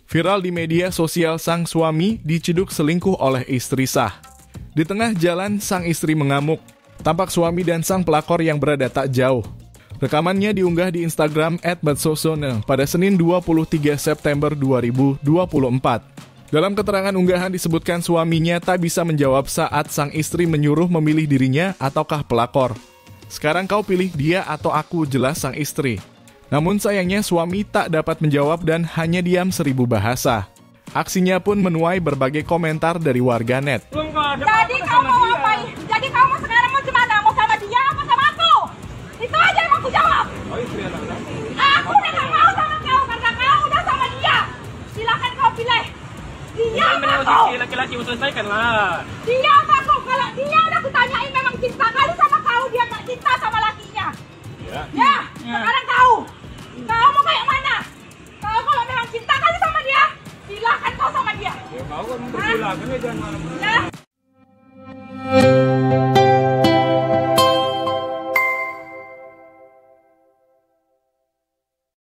Viral di media sosial, sang suami diciduk selingkuh oleh istri sah. Di tengah jalan, sang istri mengamuk. Tampak suami dan sang pelakor yang berada tak jauh. Rekamannya diunggah di Instagram @medsosone pada Senin 23 September 2024. Dalam keterangan unggahan disebutkan suaminya tak bisa menjawab saat sang istri menyuruh memilih dirinya ataukah pelakor. Sekarang kau pilih dia atau aku, jelas sang istri. Namun sayangnya suami tak dapat menjawab dan hanya diam 1000 bahasa. Aksinya pun menuai berbagai komentar dari warganet. Jadi kamu mau apa? Jadi kamu sekarang mau gimana? Mau sama dia apa sama aku? Itu aja yang aku jawab. Aku udah gak mau sama kau karena kau udah sama dia. Silakan kau pilih. Dia apa aku? Laki-laki selesaikan lah. Dia apa aku? Kalau dia udah kutanyain memang cinta kali sama kau, dia gak cinta sama lakinya. Ya. Sekarang kau. Kau mau kayak mana? Kau kalau memang cinta kali sama dia, silakan kau sama dia. Ya kau kan berpulang, kan jangan marah-marah. Ya.